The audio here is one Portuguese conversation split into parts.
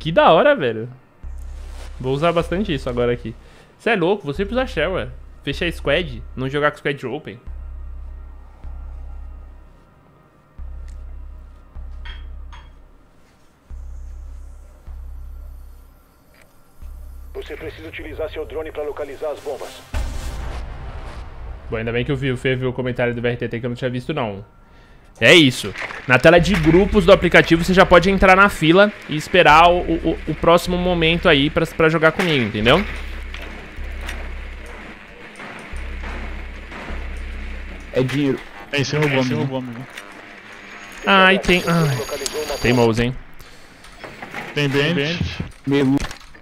Que da hora, velho. Vou usar bastante isso agora aqui. Você é louco, você precisa shell, ué. Fechar squad, não jogar com squad open. Você precisa utilizar seu drone para localizar as bombas. Bom, ainda bem que o Fê viu o comentário do VRTT que eu não tinha visto, não. É isso. Na tela de grupos do aplicativo, você já pode entrar na fila e esperar o próximo momento aí pra jogar comigo, entendeu? É dinheiro. É em cima do bombe. Ai, tem... Teimoso, hein? Tem band. Meluzi.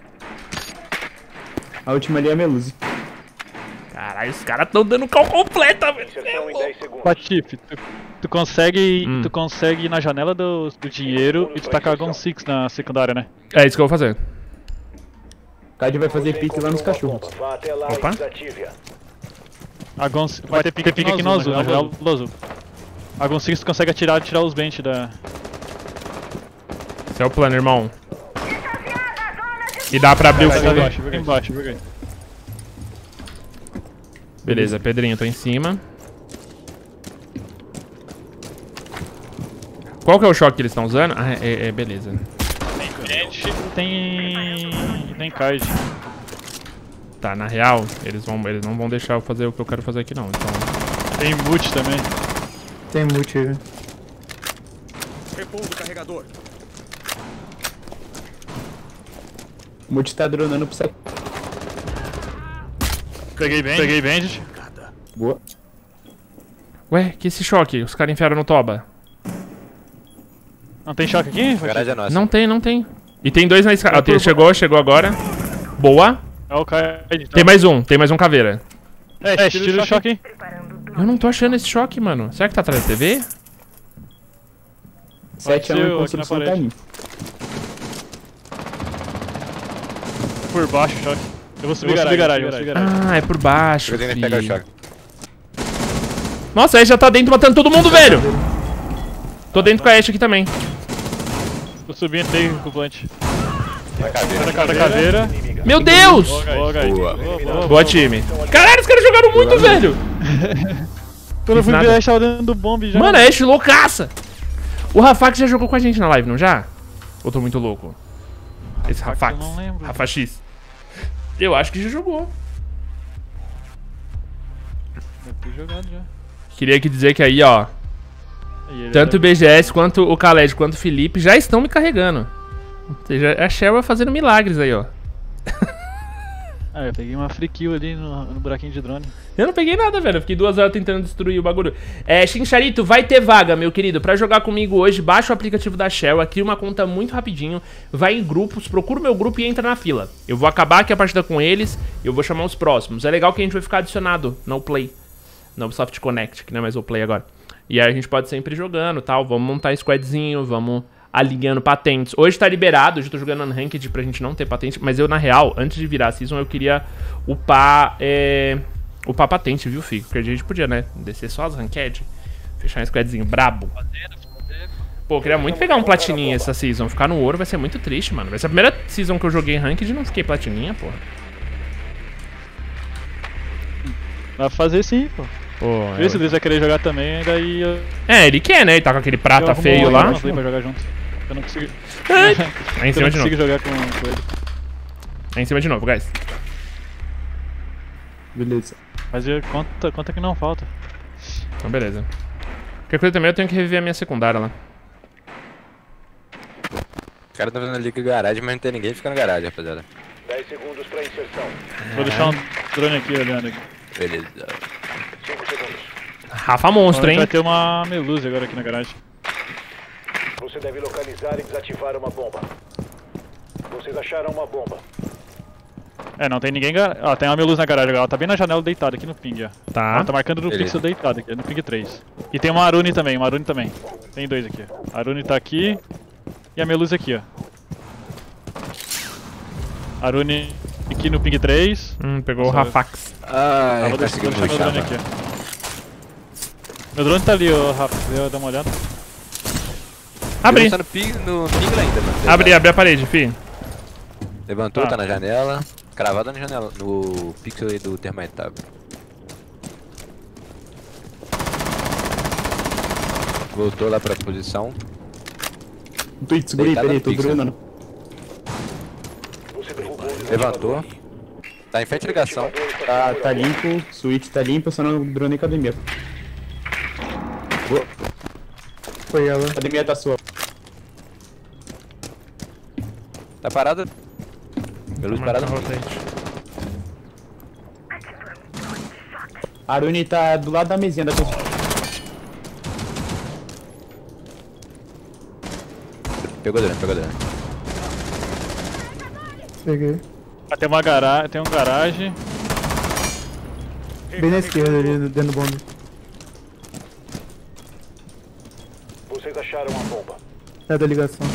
A última ali é a Meluzi. Caralho, os caras tão dando cal completa, velho. Inserção em 10 segundos. Patife, tu consegue ir na janela do dinheiro e tu tacar a Gun 6 na secundária, né? É isso que eu vou fazer. Cade vai fazer pique lá nos cachorros. Vá até lá Opa. e desative-a. A Gun vai ter pique aqui no azul, na janela do azul. A Gun 6 tu consegue tirar os bench da... Esse é o plano, irmão. E dá pra abrir o fundo. Embaixo. Beleza, Pedrinho, tô em cima. Qual que é o choque que eles estão usando? Ah, beleza. Tem card. Tá, na real, eles não vão deixar eu fazer o que eu quero fazer aqui não, então... Tem mute também. Tem mute aí, velho. Repondo o carregador. O mute tá dronando pro saco. Peguei bandit. Boa. Ué, que esse choque? Os caras enfiaram no toba. Não tem choque aqui? A garagem é nossa. Não tem. E tem dois na escada. Chegou agora. Boa. É o card. Então. Tem mais um caveira. Tira o choque aí. Eu não tô achando esse choque, mano. Será que tá atrás da TV? 7 a 1 ser em aqui construção na tá parede. limpo. Por baixo o choque. Eu vou subir garagem. Ah, é por baixo, Eu tenho que pegar o filho. choque. Nossa, a Ashe já tá dentro matando todo mundo, velho. Tô dentro com a Ashe aqui também. Tô subindo, entrei com o plant. Tá Caveira. Meu Deus! Boa, guys. Boa. Boa, time. Caralho, os caras jogaram muito, velho. Quando eu fui nada. ver, a Ashe tava dentro do bombe já. Mano, a Ashe loucaça. O Rafax já jogou com a gente na live, não já? Ou tô muito louco? Esse Rafax. eu não lembro. Rafa X. Eu acho que já jogou. Deve ter jogado já. Queria aqui dizer que aí, ó, Aí, ele tanto o deve- BGS quanto o Khaled quanto o Felipe já estão me carregando. Ou seja, a Sheryl fazendo milagres aí, ó. Ah, eu peguei uma free kill ali no buraquinho de drone. Eu não peguei nada, velho. Eu fiquei 2 horas tentando destruir o bagulho. Chincharito, vai ter vaga, meu querido. Pra jogar comigo hoje, baixa o aplicativo da Sheryl, cria uma conta muito rapidinho, vai em grupos, procura o meu grupo e entra na fila. Eu vou acabar aqui a partida com eles e eu vou chamar os próximos. É legal que a gente vai ficar adicionado no Play, no Ubisoft Connect, que não é mais o Play agora. E aí a gente pode sempre ir jogando, tal. Vamos montar squadzinho, vamos alinhando patentes. Hoje tá liberado, hoje eu tô jogando Unranked pra gente não ter patente, mas eu, na real, antes de virar a Season, eu queria upar patente, viu, Fico? Porque a gente podia, né, descer só as Ranked, fechar um squadzinho brabo. Pô, eu queria muito pegar um platininha essa Season, ficar no ouro vai ser muito triste, mano. Vai ser a primeira Season que eu joguei Ranked e não fiquei platininha, porra. Vai fazer sim, pô. Pô, Vê se o Luiz vai querer jogar também, daí eu... ele quer, né, ele tá com aquele prata eu arrumo feio lá. alguém pra jogar junto. Eu não consigo... É em eu cima não de consigo novo. jogar com ele. É em cima de novo, guys. Beleza. Mas conta que não falta. Então, beleza. Qualquer coisa também eu tenho que reviver a minha secundária lá. Os caras estão fazendo ali com a garagem, mas não tem ninguém fica na garagem, rapaziada. 10 segundos para inserção. Vou deixar um drone aqui olhando aqui. Beleza. 5 segundos. Rafa monstro, hein? Vai ter uma Meluze agora aqui na garagem. Você deve localizar e desativar uma bomba. Vocês acharam uma bomba. É, não tem ninguém... Ó, tem uma Meluze na garagem agora. Ela tá bem na janela deitada aqui no ping, ó. Tá. Ela tá marcando no Beleza. pixel deitado aqui, no ping 3. E tem uma Arune também, Tem dois aqui, ó. A Arune tá aqui e a Meluze aqui, ó. Arune aqui no ping 3. Pegou o Rafax. Ai, Vou deixar consegui meu puxar, drone mano. aqui, ó. Meu drone tá ali, ó, Rafa. Dá uma olhada. Abri. Eu tô no ping ainda, mano. Abri a parede, fi. Levantou, tá na janela. Cravada na janela, no pixel aí do Termite Tab. Voltou lá pra posição. Twitch, segura aí, Deitado peraí, no tô pixel. drenando. Você derrubou o Levantou. desarmador. Tá em frente à ligação. Tá limpo, switch tá limpo, só não drone academia. Foi ela. Academia tá sua. Tá parado. Meu luz parado. Aruni tá do lado da mesinha da pessoa. Pegou drone, pegou drone. Peguei. Ah, tem uma garagem, tem um garagem. Bem na esquerda ali, dentro do bombe. Vocês acharam a bomba. É da ligação.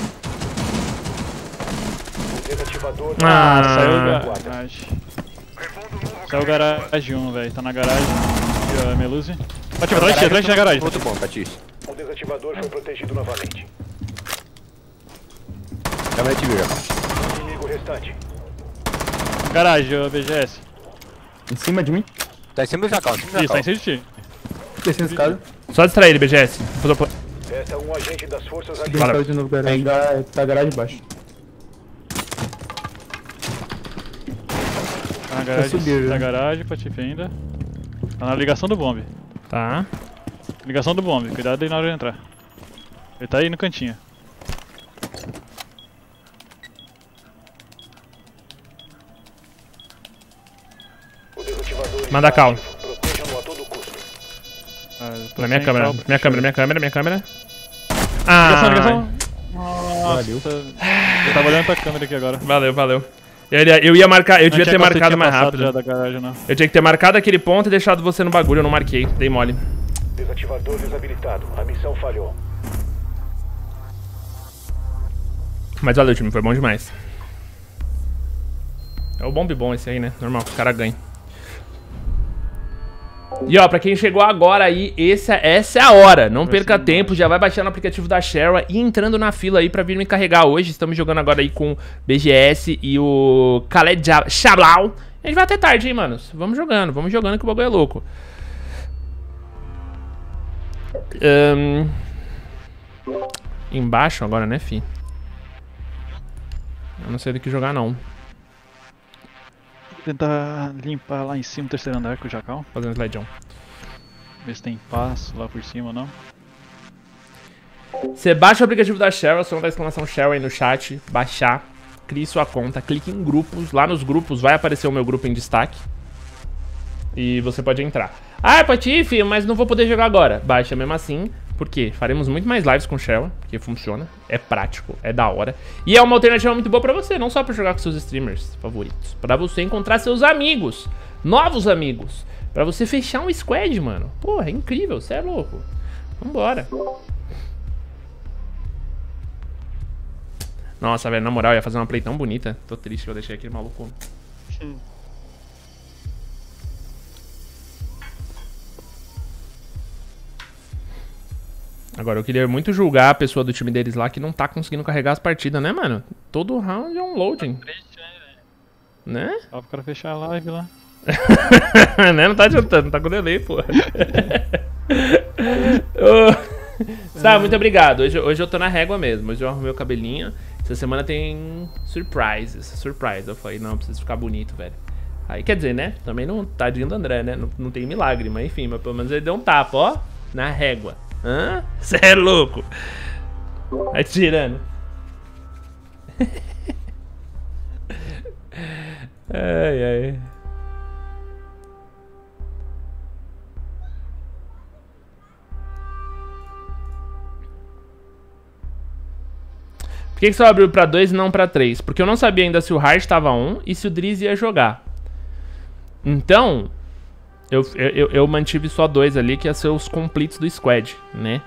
O desativador Saiu da guarda. garagem. Saiu garagem 1, velho. Tá na garagem. Aqui, ó, Meluzi. Bate atrás da garagem. Muito bom, Patrício. O desativador foi protegido novamente. Câmera de já. Inimigo restante. Garagem, ô BGS. Em cima de mim. Tá em cima do jacal, em cima do Isso, tá jacal. em cima de ti. Descendo a escada. Só distrair ele, BGS. Esta é um agente das forças Subindo a aliadas. escada de novo, garagem. Tá garagem baixo. Tá na garagem, subindo, tá na né? garagem, Patife ainda. Tá na ligação do bombe. Tá. Ligação do bombe, cuidado aí na hora de entrar. Ele tá aí no cantinho. O desativador Manda está cal. ativo. Protejam-no a todo custo. Ah, eu tô Na minha sem câmera, cal, minha câmera, minha câmera, minha câmera. Ligação, Ah, ligação. Nossa, eu tava olhando pra câmera aqui agora. valeu, valeu. Eu ia marcar, eu devia ter marcado mais Já rápido. da garagem, não. Eu tinha que ter marcado aquele ponto e deixado você no bagulho, eu não marquei, dei mole. Desativador desabilitado. A missão falhou. Mas valeu, time, foi bom demais. É o bombe bom esse aí, né? Normal, que os caras ganham. E ó, pra quem chegou agora aí, essa é a hora. Não perca tempo, já vai baixando o aplicativo da Sheryl e entrando na fila aí pra vir me carregar hoje. Estamos jogando agora aí com o BGS e o Khaled Shablau. A gente vai até tarde, hein, manos? Vamos jogando que o bagulho é louco. Embaixo agora, né, fi? Eu não sei do que jogar, não. Vou tentar limpar lá em cima o terceiro andar com o jacal. Fazendo slidão. Ver se tem passo lá por cima ou não. Você baixa o aplicativo da Sheryl, som da exclamação Sheryl aí no chat, baixar, crie sua conta, clique em grupos, lá nos grupos vai aparecer o meu grupo em destaque. E você pode entrar. Ah, Patife, mas não vou poder jogar agora. Baixa mesmo assim, porque faremos muito mais lives com Sheryl, porque funciona, é prático, é da hora. E é uma alternativa muito boa pra você, não só pra jogar com seus streamers favoritos, pra você encontrar seus amigos, novos amigos, pra você fechar um squad, mano. Porra, é incrível, você é louco. Vambora. Nossa, velho, na moral, eu ia fazer uma play tão bonita. Tô triste que eu deixei aquele maluco. Agora, eu queria muito julgar a pessoa do time deles lá que não tá conseguindo carregar as partidas, né, mano? Todo round é um loading. Né? Só pro cara fechar a live lá. Né? Não tá adiantando, tá com delay, porra. Sabe, muito obrigado. Hoje eu tô na régua mesmo. Hoje eu arrumei o cabelinho. Essa semana tem surprises. Surprise. Eu falei, não, preciso ficar bonito, velho. Aí quer dizer, né? Também não. Tadinho do André, né? Não tem milagre, mas enfim, mas pelo menos ele deu um tapa, ó. Na régua. Hã? Cê é louco. Vai tirando. Ai, ai. Por que você só abriu pra 2 e não pra 3? Porque eu não sabia ainda se o Hard tava on e se o Drizzy ia jogar. Então, eu mantive só 2 ali, que ia ser os completes do squad, né?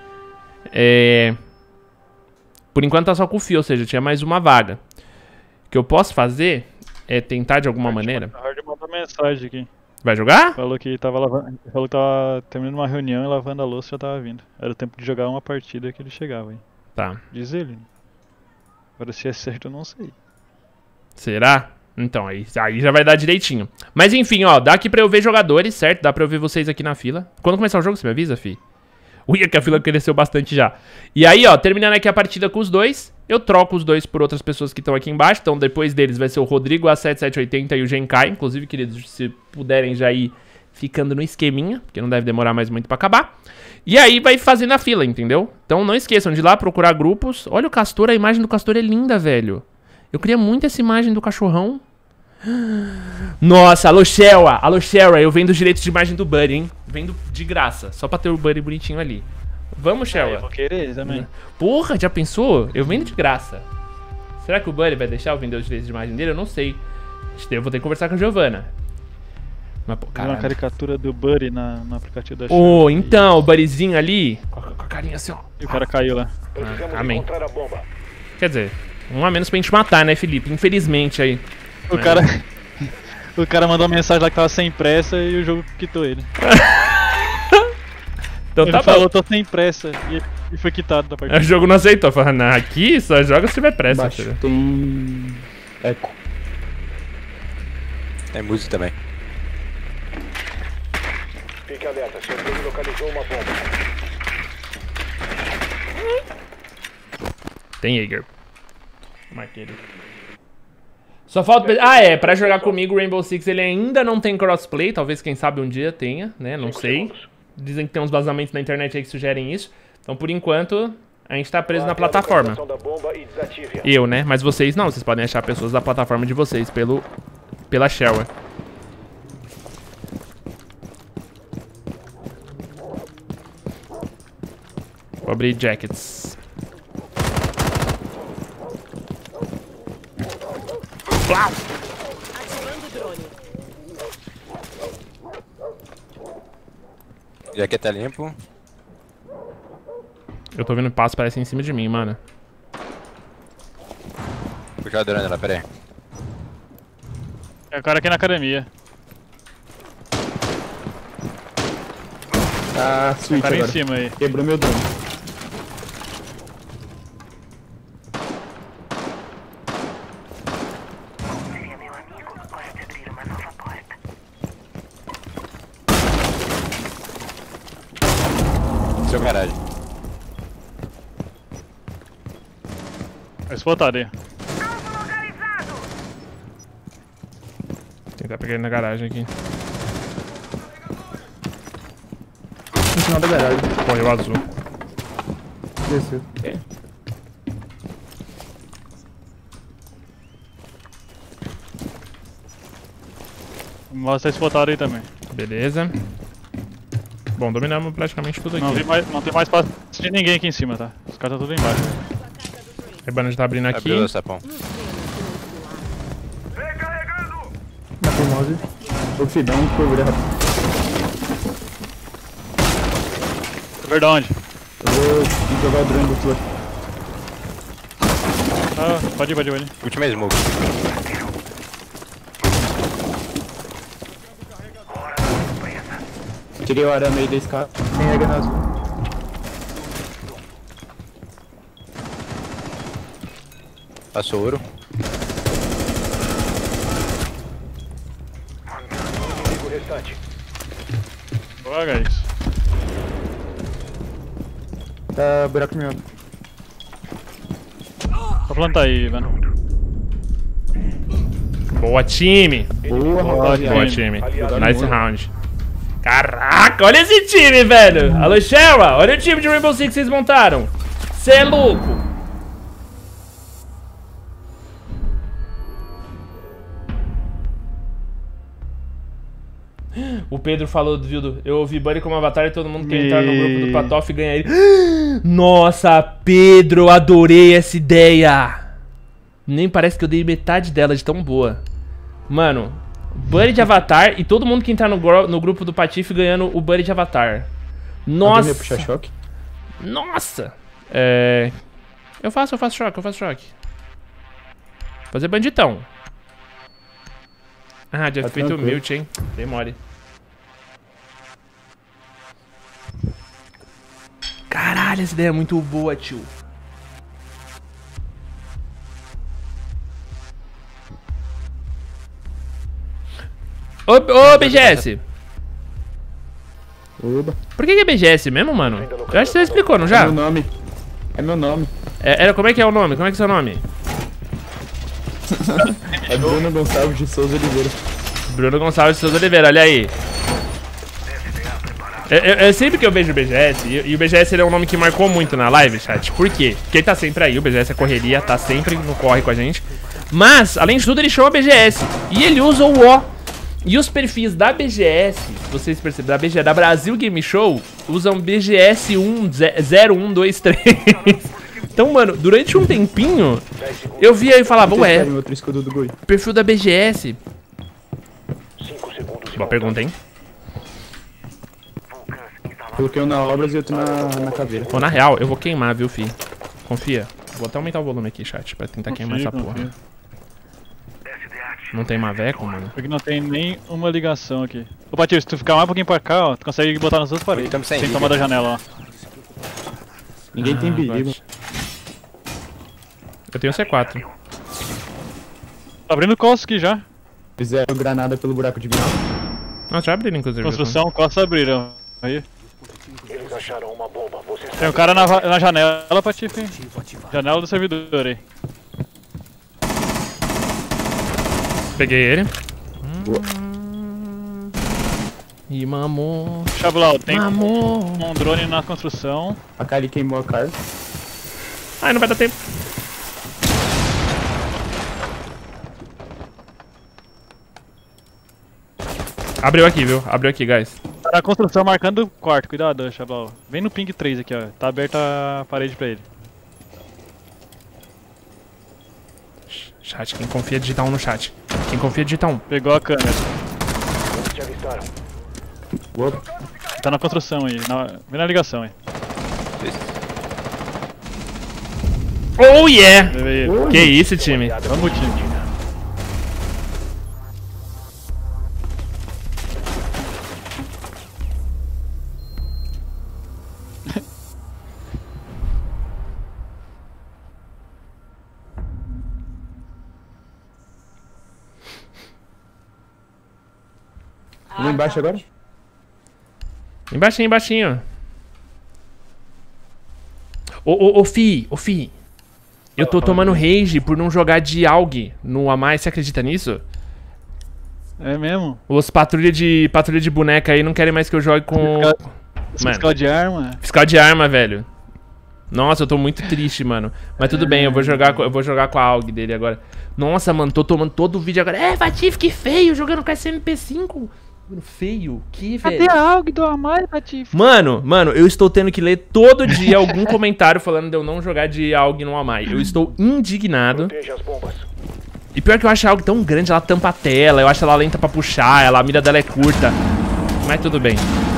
Por enquanto tá só com o Fio, ou seja, tinha mais uma vaga. O que eu posso fazer é tentar de alguma maneira... O Hard mandou mensagem aqui. Vai jogar? Falou que tava lavando. Falou que tava terminando uma reunião e lavando a louça e já tava vindo. Era o tempo de jogar uma partida que ele chegava, hein? Tá. Diz ele. Agora se é certo eu não sei. Será? Então, aí já vai dar direitinho. Mas enfim, ó, dá aqui pra eu ver jogadores, certo? Dá pra eu ver vocês aqui na fila. Quando começar o jogo, você me avisa, fi? Ui, que a fila cresceu bastante já. E aí, ó, terminando aqui a partida com os dois, eu troco os dois por outras pessoas que estão aqui embaixo. Então, depois deles vai ser o Rodrigo A7780 e o Genkai. Inclusive, queridos, se puderem já ir ficando no esqueminha, porque não deve demorar mais muito pra acabar. E aí vai fazendo a fila, entendeu? Então não esqueçam de ir lá procurar grupos. Olha o Castor, a imagem do Castor é linda, velho. Eu queria muito essa imagem do cachorrão. Nossa, alô Shewa, eu vendo os direitos de imagem do Buddy, hein? Vendo de graça, só pra ter o Buddy bonitinho ali. Vamos, Shewa. Eu vou querer também. Porra, já pensou? Eu vendo de graça. Será que o Buddy vai deixar eu vender os direitos de imagem dele? Eu não sei. Eu vou ter que conversar com a Giovanna. Mas, pô, Uma caricatura do Buddy no aplicativo da Ô, então, o Buddyzinho ali, com a carinha assim, ó. E o cara caiu lá. Precisamos amém. encontrar a bomba. Quer dizer, um a menos pra gente matar, né, Felipe? Infelizmente aí. O cara... o cara mandou uma mensagem lá que tava sem pressa e o jogo quitou ele. Então Ele tá falou, bom. tô sem pressa. E foi quitado da partida. O jogo não aceitou. Falando, não, aqui só joga se tiver pressa, Embaixo filho. tem... Eco. Tem música também. Fique alerta, seu time localizou uma bomba. Tem Jaeger. Marquei ele. Só falta... Ah, é. Pra jogar comigo, o Rainbow Six ele ainda não tem crossplay. Talvez, quem sabe, um dia tenha, né? Não 5 sei. segundos. Dizem que tem uns vazamentos na internet aí que sugerem isso. Então, por enquanto, a gente tá preso na Marque a plataforma. localização da bomba e desative-a. Eu, né? Mas vocês não. Vocês podem achar pessoas da plataforma de vocês pela Shewa. Vou abrir jackets. Plau! Ativando o drone. Jacket tá limpo. Eu tô vendo passo, parece em cima de mim, mano. Puxar o drone lá, pera aí. É o cara aqui na academia. Ah, O switch cara em agora. cima aí. Quebrou meu drone. Seu garagem. Vai se botar ali. Tentar pegar ele na garagem aqui. No final da garagem. Correu azul. Desceu. Vocês botaram aí também. Beleza. Bom, dominamos praticamente tudo aqui. Não tem mais espaço de ninguém aqui em cima, tá? Os caras estão tudo embaixo. A Rebana já tá abrindo aqui. Abriu o sapão. Na fimose. Oxi, dá um cover rápido. Cover onde? Eu vou jogar o drone do outro lado. Ah, pode ir. Última smoke. Tirei o arame aí da escada. Tem regra na azul. Passou ouro. Inimigo restante. Boa, guys. Tá buraco miado. Vou plantar aí, mano. Boa, time! Boa, Boa, rapaziada. time. Aliado. Nice round. Caraca, olha esse time, velho! Alô, Shewa, olha o time de Rainbow Six que vocês montaram. Cê é louco! O Pedro falou, viu, eu ouvi Buddy como avatar e todo mundo quer entrar no grupo do Patof e ganhar ele. Nossa, Pedro, adorei essa ideia. Nem parece que eu dei metade dela de tão boa. Mano, Buddy de avatar e todo mundo que entrar no grupo do Patife ganhando o Buddy de avatar. Alguém Nossa. vai puxar choque? Nossa. Eu faço choque. Fazer banditão. Ah, já Tá feito o tranquilo. mute, hein? Demore. Caralho, essa ideia é muito boa, tio. Ô, BGS. Oba. Por que é BGS mesmo, mano? Eu acho que você explicou, não É já? meu nome. É meu nome. Como é que é o nome? Como é que é o seu nome? É Bruno Gonçalves de Souza Oliveira. Bruno Gonçalves de Souza Oliveira, olha aí. Sempre que eu vejo o BGS, e o BGS ele é um nome que marcou muito na live, chat. Por quê? Porque ele tá sempre aí, o BGS é correria, tá sempre no corre com a gente. Mas, além de tudo, ele chama BGS. E ele usa o O. E os perfis da BGS, se vocês perceberam, da BGS, da Brasil Game Show, usam BGS 0123. Então, mano, durante um tempinho, eu via e falava, ué, Outro escudo do Goi. perfil da BGS. 5 segundos. Boa pergunta, hein? Coloquei um na Obras e outro na caveira. Pô, na real, eu vou queimar, viu, fi? Confia. Vou até aumentar o volume aqui, chat, pra tentar queimar essa porra. Não tem maveco, mano? Porque não tem nem uma ligação aqui. Ô, Patife, se tu ficar mais um pouquinho pra cá, ó, tu consegue botar nas duas paredes. Estamos sem Sem liga. tomar da janela, ó. Ninguém tem perigo. Eu tenho C4. Tá abrindo costas aqui já. Fizeram granada pelo buraco de vidro. Nossa, já abriram, inclusive. Construção, costas abriram. Aí. Eles acharam uma bomba. Você Tem um cara na janela, Patife. Janela do servidor aí. Peguei ele. E mamou. Chablau, tem Mamou. um drone na construção. A Kali queimou a cara. Ai, não vai dar tempo. Abriu aqui, viu? Abriu aqui, guys. Tá na construção marcando o quarto, cuidado, Chablau. Vem no ping 3 aqui, ó. Tá aberta a parede pra ele. Chat, quem confia digita 1 no chat. Quem confia digita 1. Pegou a câmera. te avistaram. Tá na construção aí, vem na ligação aí. Oh yeah! Levei ele. Que isso, time. Vamos, time. Vamos embaixo agora? Embaixinho, embaixinho. Ô, Fi. Eu tô tomando rage por não jogar de AUG no Amai, você acredita nisso? É mesmo? Os patrulha de boneca aí não querem mais que eu jogue com... Fiscal de arma? Fiscal de arma, velho. Nossa, eu tô muito triste, mano. Mas tudo bem, eu vou jogar com a AUG dele agora. Nossa, mano, tô tomando todo o vídeo agora. É, Patife, que feio, jogando com essa MP5. Feio? Que, velho? Cadê a AUG do Amai, Patife? Mano, eu estou tendo que ler todo dia algum comentário falando de eu não jogar de AUG no Amai. Eu estou indignado. Proteja as bombas. E pior que eu acho a AUG tão grande, ela tampa a tela, eu acho ela lenta pra puxar, a mira dela é curta. Mas tudo bem.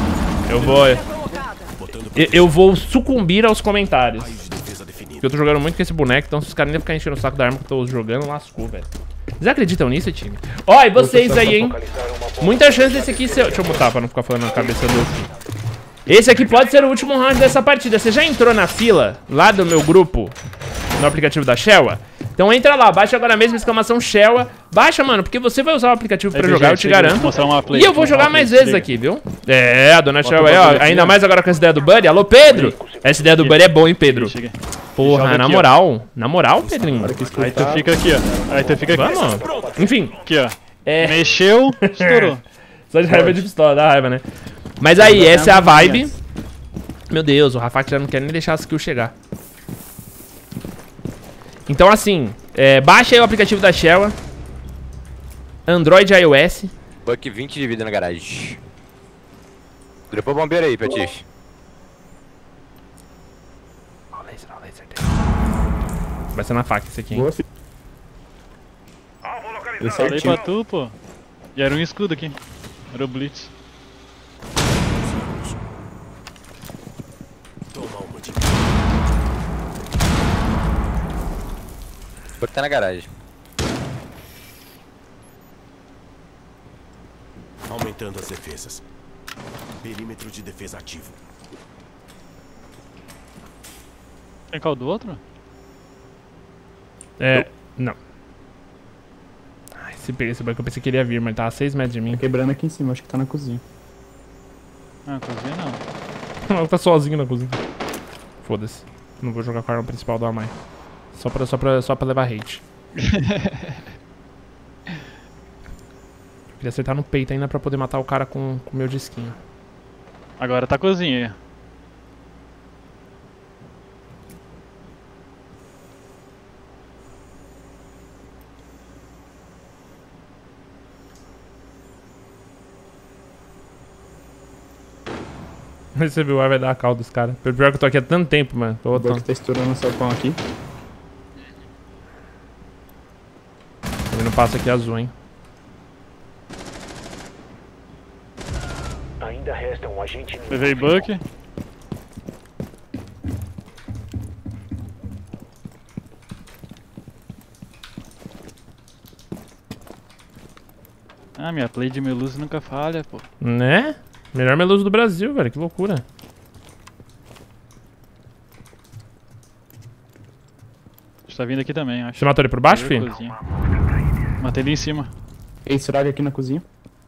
Eu vou sucumbir aos comentários. Porque eu tô jogando muito com esse boneco, então se os caras ainda ficarem enchendo o saco da arma que eu tô jogando, lascou, velho. Vocês acreditam nisso, time? Ó, e vocês aí, hein? Muita chance desse aqui ser... Deixa eu botar pra não ficar falando na cabeça do... Esse aqui pode ser o último round dessa partida. Você já entrou na fila lá do meu grupo no aplicativo da Shewa? Então entra lá, baixa agora mesmo, exclamação Shewa. Baixa, mano, porque você vai usar o aplicativo pra jogar, eu te garanto. E eu vou jogar mais vezes aqui, viu? É, a dona Shewa aí, ó. Ainda mais agora com essa ideia do Buddy. Alô, Pedro! Essa ideia do Buddy é boa, hein, Pedro? Porra, na moral, Pedrinho. Aí tu fica aqui, ó. Aí tu fica aqui. Vamos. Enfim. Aqui, ó. É. Mexeu, estourou. Só de raiva de pistola, dá raiva, né? Mas aí, essa é a vibe. Meu Deus, o Rafat já não quer nem deixar a skill chegar. Então assim, baixa aí o aplicativo da Shewa. Android e iOS. Buck 20 de vida na garagem. Dropou o bombeiro aí, Patife. Ó, laser. Vai ser na faca esse aqui, hein? Boa, filho. Deu Falei certinho. pra tu, pô. E era um escudo aqui. Era o Blitz. Buck tá na garagem. Aumentando as defesas. Perímetro de defesa ativo. Tem qual do outro? Não. Nice. Esse banco eu pensei que ele ia vir, mas ele tava a 6 metros de mim. Tá quebrando aqui em cima, acho que tá na cozinha. Ah, cozinha não. Ele tá sozinho na cozinha. Foda-se. Não vou jogar com a arma principal do Amai. Só pra levar hate. Queria acertar no peito ainda pra poder matar o cara com o meu disquinho. Agora tá cozinha aí. Mas você viu, vai dar a calda dos caras. Pior que eu tô aqui há tanto tempo, mano. Tô O Buck tá estourando o sapão aqui. Ele não passa aqui azul, hein. Ainda resta um agente inimigo. Levei Buck. Ah, minha play de Meluso nunca falha, pô. Né? Melhor meluso do Brasil, velho. Que loucura. Tá vindo aqui também, acho. Você matou ele por baixo, filho? Cozinha. Matei ele em cima. Tem estraga aqui na cozinha.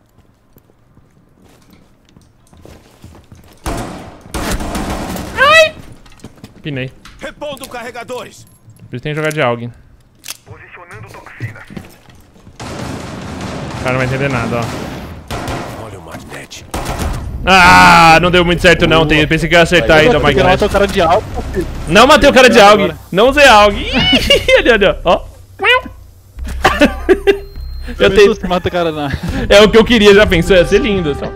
Pinei. Repondo carregadores. Por isso tem que jogar de alguém. Posicionando toxina. O cara não vai entender nada, ó. Olha o magnete. Ah, não deu muito certo não. Pensei que ia acertar ainda o Porque não Magnet. matou o cara de alto. Não matei o cara de AUG. Não usei AUG. Ali, ó. Eu tenho... Você mata o cara na... É o que eu queria, já pensou? Ia ser lindo. Só.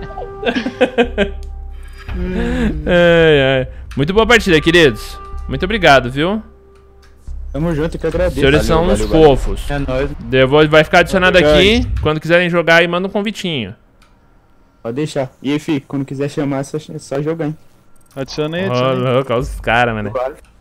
Ai. Muito boa partida, queridos. Muito obrigado, viu? Tamo junto, que eu agradeço. Os senhores são uns fofos. É nóis. Vai ficar adicionado aqui. Quando quiserem jogar aí, manda um convitinho. Pode deixar. E aí, fi, quando quiser chamar, é só jogar, hein. Adiciona aí, Ô, adiciona aí. louco, olha os caras, mano. Vale.